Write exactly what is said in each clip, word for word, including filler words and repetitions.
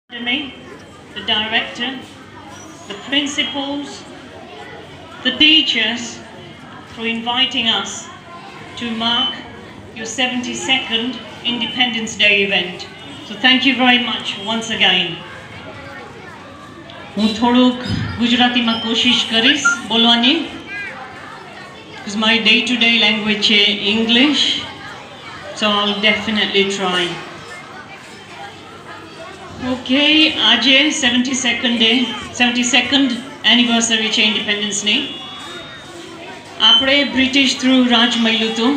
Me, the director, the principals, the teachers for inviting us to mark your seventy-second Independence Day event. So thank you very much once again. હું થોડુંક ગુજરાતીમાં કોશિશ કરીશ બોલવાની because my day-to-day language છે English, so I'll definitely try. Okay, આજે seventy-second day, seventy-second anniversary છે independence ની. આપણે બ્રિટિશ થ્રુ રાજ મળ્યું હતું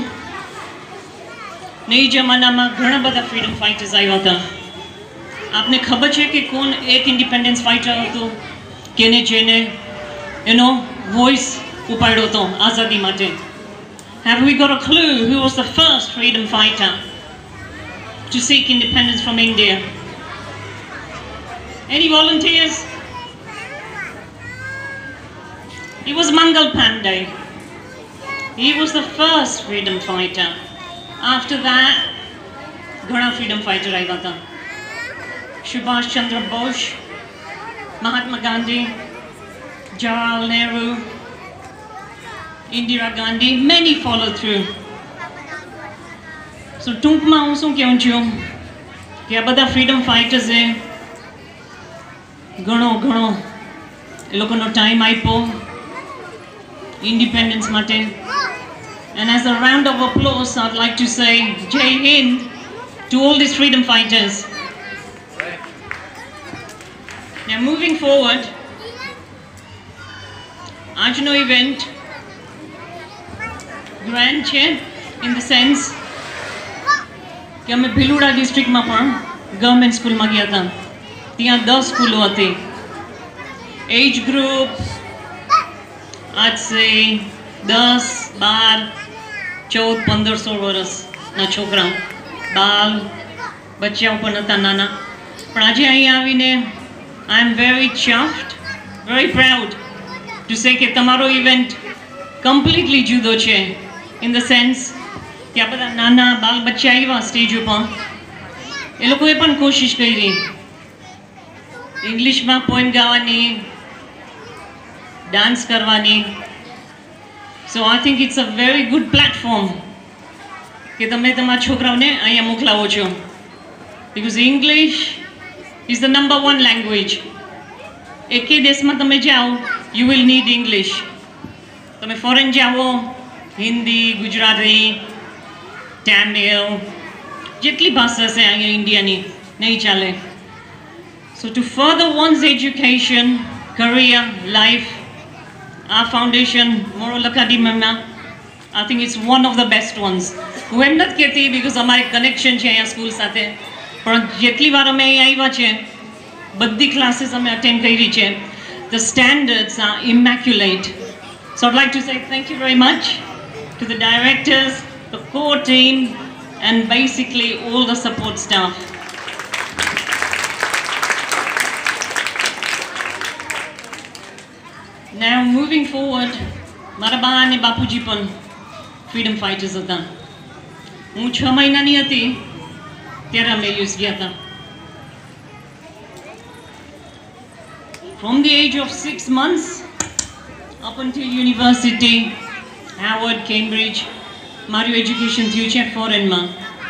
ને એ જમાનામાં ઘણા બધા ફ્રીડમ ફાઇટર્સ આવ્યા હતા. આપને ખબર છે કે કોણ એક ઇન્ડિપેન્ડન્સ ફાઇટર હતો કેને જેને એનો વોઇસ ઉપાડ્યો હતો આઝાદી માટે? Have we got a clue who was the first freedom fighter to seek independence from India? Any volunteers? It was Mangal Pandey. He was the first freedom fighter. After that, ghana freedom fighter आया था. Subhash Chandra Bose, Mahatma Gandhi, Jawaharlal Nehru, Indira Gandhi, many followed through. So ટૂંકમાં હું શું કહું છું કે આ બધા freedom fighters એ ઘણો ઘણો એ લોકોનો ટાઈમ આપ્યો independence માટે. And as a round of applause, I'd like to say Jai Hind to all these freedom fighters. Now moving forward, આજનો event grand છે in the sense કે અમે ભીલુડા ડિસ્ટ્રિક્ટમાં પણ ગવર્મેન્ટ સ્કૂલમાં ગયા હતા. ત્યાં દસ સ્કૂલો હતી. એજ ગ્રુપ आज से दस बार चौदह पंद्रह सोल वर्षना छोकरा बाल बच्चा पण हता नाना. पण આજે અહીં આવીને I am very chuffed, very proud to say કે તમારો ઇવેન્ટ કમ્પ્લીટલી જુદો છે in the sense કે આ બધા નાના બાલ બચ્ચા આવ્યા સ્ટેજ ઉપર. એ લોકોએ પણ કોશિશ કરી ઇંગ્લિશમાં પોએમ ગાવાની, डांस करवानी. So I think it's a very good platform કે તમે તમારા છોકરાઓને અહીંયા મોકલાવો છો because English is the number one language. એકે દેશમાં તમે જાઓ you will need English. તમે ફોરેન જાઓ હિન્દી, ગુજરાતી, તમિલ, જેટલી ભાષા છે અહીંયા ઇન્ડિયાની નહીં ચાલે. So to further one's education, career, life, our foundation, Moral Academy, I think it's one of the best ones. હું એમ નથી કહેતી because અમારી કનેક્શન છે અહીંયા સ્કૂલ સાથે, પણ જેટલી વાર અમે અહીં આવ્યા છે બધી ક્લાસીસ અમે અટેન્ડ કરી છે. The standards are immaculate. So I'd like to say thank you very much to the directors, the core team, and basically all the support staff. Now moving forward, મારા બા અને બાપુજી પણ ફ્રીડમ ફાઇટર્સ હતા. હું છ મહિનાની હતી ત્યારે અમે યુએસ ગયા હતા. From the age of six months up until university, Harvard, Cambridge, મારું એજ્યુકેશન થયું છે ફોરેનમાં.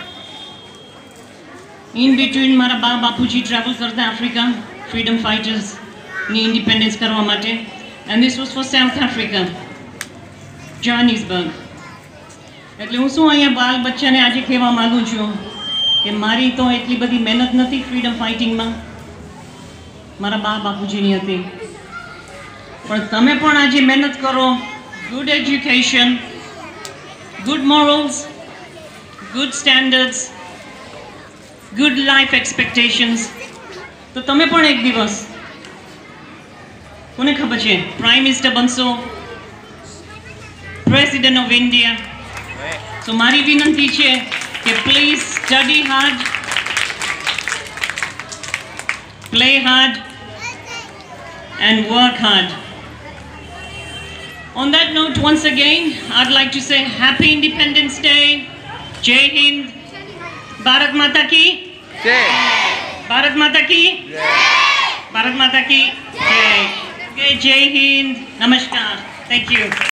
In between મારા બા બાપુજી ટ્રાવેલ કરતા આફ્રિકા ફ્રીડમ ફાઇટર્સની ઇન્ડિપેન્ડન્સ કરવા માટે. And this was for South Africa, Johannesburg. એટલે હું શું અહીંયા બાલ બચ્ચાને આજે કહેવા માગું છું કે મારી તો એટલી બધી મહેનત નથી ફ્રીડમ ફાઇટિંગમાં, મારા બા બાપુજીની હતી. પણ તમે પણ આજે મહેનત કરો, good education, good morals, good standards, good life expectations, તો તમે પણ એક દિવસ કોને ખબર છે પ્રાઇમ મિનિસ્ટર બનશો, પ્રેસિડેન્ટ ઓફ ઇન્ડિયા. સો મારી વિનંતી છે કે please study hard, play hard and work hard. On that note, once again, I'd like to say Happy Independence Day. Jai Hind. Bharat Mata ki Jai. Bharat Mata કી ભારત માતા કી જય. Okay, જય હિન્દ. નમસ્કાર. Thank you.